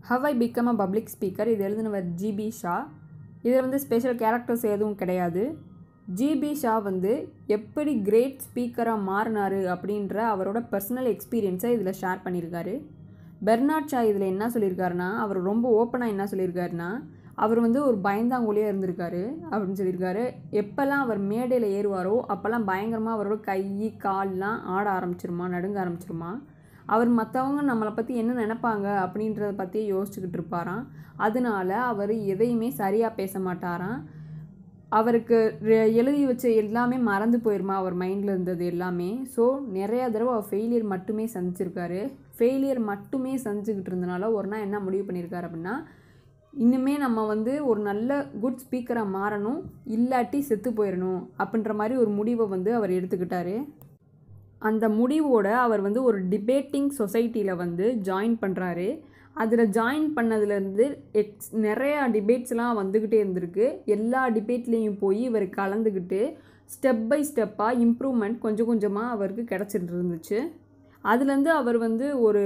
How I Become a Public Speaker இது எழுதினவர் GB Shah. இதில் வந்து ஸ்பெஷல் கேரக்டர்ஸ் எதுவும் கிடையாது. ஜிபி ஷா வந்து எப்படி கிரேட் ஸ்பீக்கராக மாறினார் அப்படின்ற அவரோட பர்சனல் எக்ஸ்பீரியன்ஸை இதில் ஷேர் பண்ணியிருக்காரு. பெர்னார்ட் ஷா இதில் என்ன சொல்லியிருக்காருன்னா, அவர் ரொம்ப ஓப்பனாக என்ன சொல்லியிருக்காருன்னா, அவர் வந்து ஒரு பயந்தாங்கோலியாக இருந்திருக்காரு அப்படின்னு சொல்லியிருக்காரு. எப்போல்லாம் அவர் மேடையில் ஏறுவாரோ அப்போல்லாம் பயங்கரமாக அவரோட கை கால்லாம் ஆட ஆரம்பிச்சிருமா, நடுங்க ஆரம்பிச்சிருமா. அவர் மற்றவங்க நம்மளை பற்றி என்ன நினைப்பாங்க அப்படின்றத பற்றியே யோசிச்சுக்கிட்டு இருப்பாராம். அதனால அவர் எதையுமே சரியாக பேச மாட்டாராம். அவருக்கு எழுதி வச்ச எல்லாமே மறந்து போயிருமா, அவர் மைண்டில் இருந்தது எல்லாமே. ஸோ நிறையா தடவை அவர் ஃபெயிலியர் மட்டுமே சந்திச்சிருக்காரு. ஃபெயிலியர் மட்டுமே சந்திச்சுக்கிட்டு இருந்தனால ஒரு நாள் என்ன முடிவு பண்ணியிருக்காரு அப்படின்னா, இன்னுமே நம்ம வந்து ஒரு நல்ல குட் ஸ்பீக்கராக மாறணும், இல்லாட்டி செத்து போயிடணும் அப்படின்ற மாதிரி ஒரு முடிவை வந்து அவர் எடுத்துக்கிட்டாரு. அந்த முடிவோட அவர் வந்து ஒரு டிபேட்டிங் சொசைட்டியில் வந்து ஜாயின் பண்ணுறாரு. அதில் ஜாயின் பண்ணதுலேருந்து நிறையா டிபேட்ஸ்லாம் வந்துக்கிட்டே இருந்திருக்கு. எல்லா டிபேட்லேயும் போய் இவர் கலந்துக்கிட்டு ஸ்டெப் பை ஸ்டெப்பாக இம்ப்ரூவ்மெண்ட் கொஞ்சம் கொஞ்சமாக அவருக்கு கிடச்சிட்டு இருந்துச்சு. அதுலேருந்து அவர் வந்து ஒரு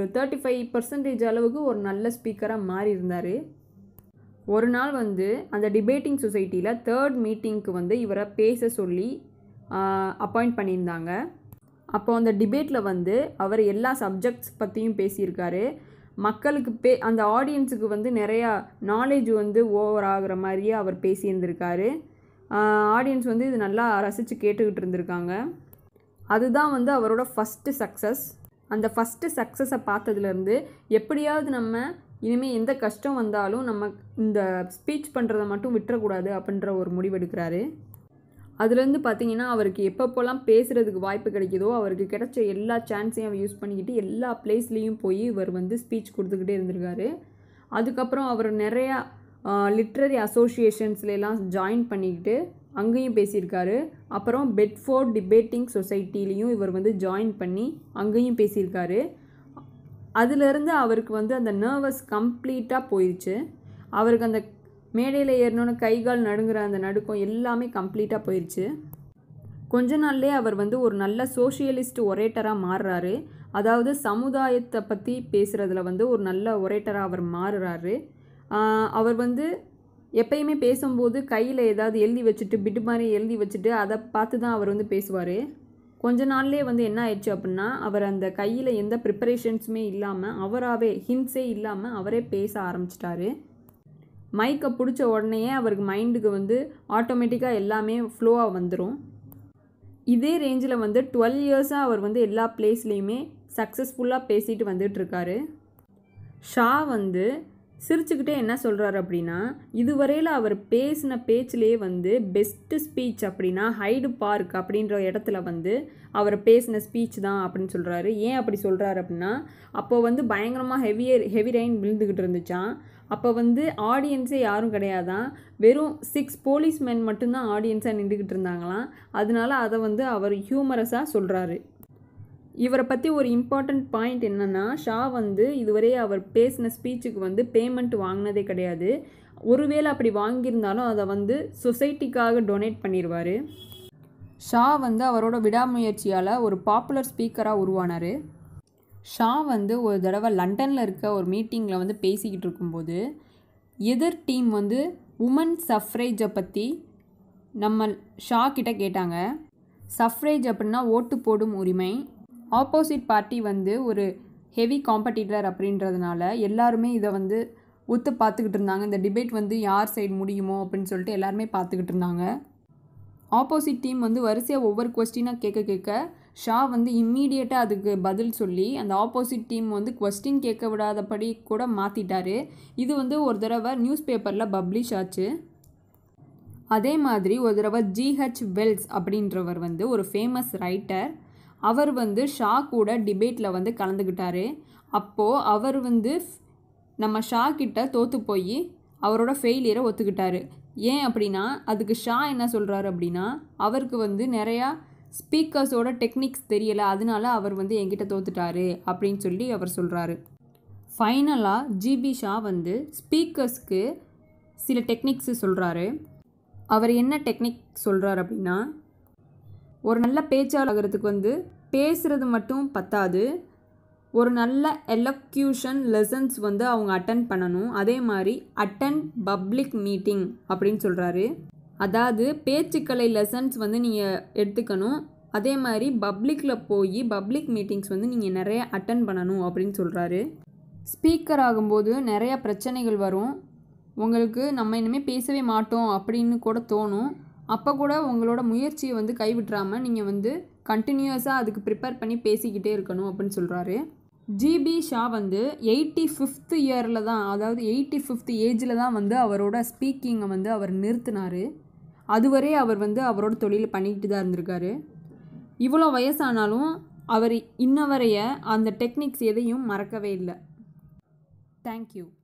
35% அளவுக்கு ஒரு நல்ல ஸ்பீக்கராக மாறி இருந்தார். ஒரு நாள் வந்து அந்த டிபேட்டிங் சொசைட்டியில் 3rd மீட்டிங்க்கு வந்து இவரை பேச சொல்லி அப்பாயிண்ட் பண்ணியிருந்தாங்க. அப்போ அந்த டிபேட்டில் வந்து அவர் எல்லா சப்ஜெக்ட்ஸ் பற்றியும் பேசியிருக்காரு. மக்களுக்கு அந்த ஆடியன்ஸுக்கு வந்து நிறையா நாலேஜ் வந்து ஓவர் ஆகிற மாதிரியே அவர் பேசியிருந்திருக்காரு. ஆடியன்ஸ் வந்து இது நல்லா ரசித்து கேட்டுக்கிட்டு இருந்திருக்காங்க. அதுதான் வந்து அவரோட ஃபஸ்ட்டு சக்ஸஸ். அந்த ஃபஸ்ட்டு சக்ஸஸை பார்த்ததுலேருந்து எப்படியாவது நம்ம இனிமேல் எந்த கஷ்டம் வந்தாலும் நம்ம இந்த ஸ்பீச் பண்ணுறதை மட்டும் விட்டுறக்கூடாது அப்படின்ற ஒரு முடிவெடுக்கிறாரு. அதுலேருந்து பார்த்திங்கன்னா அவருக்கு எப்பப்போலாம் பேசுகிறதுக்கு வாய்ப்பு கிடைக்குதோ அவருக்கு கிடைச்ச எல்லா சான்ஸையும் அவர் யூஸ் பண்ணிக்கிட்டு எல்லா பிளேஸ்லேயும் போய் இவர் வந்து ஸ்பீச் கொடுத்துக்கிட்டே இருந்திருக்காரு. அதுக்கப்புறம் அவர் நிறையா லிட்ரரி அசோசியேஷன்ஸ்லாம் ஜாயின் பண்ணிக்கிட்டு அங்கேயும் பேசியிருக்காரு. அப்புறம் பெட்ஃபோர்ட் டிபேட்டிங் சொசைட்டிலையும் இவர் வந்து ஜாயின் பண்ணி அங்கேயும் பேசியிருக்காரு. அதிலிருந்து அவருக்கு வந்து அந்த நர்வஸ் கம்ப்ளீட்டாக போயிடுச்சு. அவருக்கு அந்த மேடையில் ஏறினோன்னு கைகால் நடுங்கிற அந்த நடுக்கம் எல்லாமே கம்ப்ளீட்டாக போயிடுச்சு. கொஞ்ச நாள்லேயே அவர் வந்து ஒரு நல்ல சோஷியலிஸ்ட் ஒரேட்டராக மாறுறாரு. அதாவது சமுதாயத்தை பற்றி பேசுகிறதுல வந்து ஒரு நல்ல ஒரேட்டராக அவர் மாறுறாரு. அவர் வந்து எப்பயுமே பேசும்போது கையில் ஏதாவது எழுதி வச்சுட்டு பிட்டு மாதிரி எழுதி வச்சுட்டு அதை பார்த்து தான் அவர் வந்து பேசுவார். கொஞ்ச நாள்லேயே வந்து என்ன ஆயிடுச்சு அப்படின்னா, அவர் அந்த கையில் எந்த ப்ரிப்பரேஷன்ஸுமே இல்லாமல் அவராகவே ஹிண்ட்ஸே இல்லாமல் அவரே பேச ஆரம்பிச்சிட்டாரு. மைக்கை பிடிச்ச உடனேயே அவருக்கு மைண்டுக்கு வந்து ஆட்டோமேட்டிக்காக எல்லாமே ஃப்ளோவாக வந்துடும். இதே ரேஞ்சில் வந்து 12 இயர்ஸாக அவர் வந்து எல்லா பிளேஸ்லேயுமே சக்ஸஸ்ஃபுல்லாக பேசிட்டு வந்துட்டுருக்காரு. ஷா வந்து சிரிச்சுக்கிட்டே என்ன சொல்கிறாரு அப்படின்னா, இதுவரையில் அவர் பேசின பேச்சிலே வந்து பெஸ்ட்டு ஸ்பீச் அப்படின்னா ஹைடு பார்க் அப்படின்ற இடத்துல வந்து அவர் பேசின ஸ்பீச் தான் அப்படின்னு சொல்கிறாரு. ஏன் அப்படி சொல்கிறாரு அப்படின்னா, அப்போ வந்து பயங்கரமாக ஹெவி ரெயின் விழுந்துக்கிட்டு இருந்துச்சான். அப்போ வந்து ஆடியன்ஸே யாரும் கிடையாதான், வெறும் 6 போலீஸ்மென் மட்டும்தான் ஆடியன்ஸாக நின்றுக்கிட்டு இருந்தாங்களாம். அதனால அதை வந்து அவர் ஹியூமரஸாக சொல்கிறாரு. இவரை பற்றி ஒரு இம்பார்ட்டண்ட் பாயிண்ட் என்னென்னா, ஷா வந்து இதுவரை அவர் பேசின ஸ்பீச்சுக்கு வந்து பேமெண்ட் வாங்கினதே கிடையாது. ஒருவேளை அப்படி வாங்கியிருந்தாலும் அதை வந்து சொசைட்டிக்காக டொனேட் பண்ணிடுவார். ஷா வந்து அவரோட விடாமுயற்சியால் ஒரு பாப்புலர் ஸ்பீக்கராக உருவானார். ஷா வந்து ஒரு தடவை லண்டனில் இருக்க ஒரு மீட்டிங்கில் வந்து பேசிக்கிட்டு இருக்கும்போது எதிர் டீம் வந்து உமன் சஃப்ரேஜை பற்றி நம்ம ஷா கிட்ட கேட்டாங்க. சஃப்ரேஜ் அப்படின்னா ஓட்டு போடும் உரிமை. ஆப்போசிட் பார்ட்டி வந்து ஒரு ஹெவி காம்படிட்டர் அப்படின்றதுனால எல்லாருமே இதை வந்து ஒத்து பார்த்துக்கிட்டு இருந்தாங்க. இந்த டிபேட் வந்து யார் சைடு முடியுமோ அப்படின்னு சொல்லிட்டு எல்லாருமே பார்த்துக்கிட்டு இருந்தாங்க. ஆப்போசிட் டீம் வந்து வரிசையாக ஒவ்வொரு கொஸ்டினாக கேட்க ஷா வந்து இம்மீடியட்டாக அதுக்கு பதில் சொல்லி அந்த ஆப்போசிட் டீம் வந்து கொஸ்டின் கேட்க விடாதபடி கூட மாற்றிட்டாரு. இது வந்து ஒரு தடவை நியூஸ் பேப்பரில் பப்ளிஷ் ஆச்சு. அதே மாதிரி ஒரு தடவை GH வெல்ஸ் அப்படின்றவர் வந்து ஒரு ஃபேமஸ் ரைட்டர். அவர் வந்து ஷா கூட டிபேட்டில் வந்து கலந்துக்கிட்டார். அப்போது அவர் வந்து நம்ம ஷா கிட்ட தோற்று போய் அவரோட ஃபெயிலியரை ஒத்துக்கிட்டார். ஏன் அப்படின்னா, அதுக்கு ஷா என்ன சொல்கிறாரு அப்படின்னா, அவருக்கு வந்து நிறையா ஸ்பீக்கர்ஸோட டெக்னிக்ஸ் தெரியலை, அதனால அவர் வந்து என்கிட்ட தோத்துட்டாரு அப்படின்னு சொல்லி அவர் சொல்கிறாரு. ஃபைனலாக ஜிபி ஷா வந்து ஸ்பீக்கர்ஸ்க்கு சில டெக்னிக்ஸு சொல்கிறாரு. அவர் என்ன டெக்னிக் சொல்கிறார் அப்படின்னா, ஒரு நல்ல பேச்சாளர்களுக்கு வந்து பேசுகிறது மட்டும் பத்தாது, ஒரு நல்ல எலக்யூஷன் லெசன்ஸ் வந்து அவங்க அட்டன் பண்ணணும். அதே மாதிரி அட்டெண்ட் பப்ளிக் மீட்டிங் அப்படின்னு சொல்கிறாரு. அதாவது பேச்சுக்கலை லெசன்ஸ் வந்து நீங்கள் எடுத்துக்கணும். அதே மாதிரி பப்ளிக்கில் போய் பப்ளிக் மீட்டிங்ஸ் வந்து நீங்கள் நிறைய அட்டன் பண்ணணும் அப்படின்னு சொல்கிறாரு. ஸ்பீக்கர் ஆகும்போது நிறையா பிரச்சனைகள் வரும். உங்களுக்கு நம்ம இனிமேல் பேசவே மாட்டோம் அப்படின்னு கூட தோணும். அப்போ கூட உங்களோட முயற்சியை வந்து கைவிட்றாமல் நீங்கள் வந்து கண்டினியூஸாக அதுக்கு ப்ரிப்பேர் பண்ணி பேசிக்கிட்டே இருக்கணும் அப்படின்னு சொல்கிறாரு. ஜிபி ஷா வந்து 85th இயரில் தான், அதாவது 85th ஏஜில் தான் வந்து அவரோட ஸ்பீக்கிங்கை வந்து அவர் நிறுத்தினார். அதுவரை அவர் வந்து அவரோட தொழில் பண்ணிக்கிட்டு தான் இருந்திருக்காரு. இவ்வளோ வயசானாலும் அவர் இன்ன வரைய அந்த டெக்னிக்ஸ் எதையும் மறக்கவே இல்லை. தேங்க்யூ.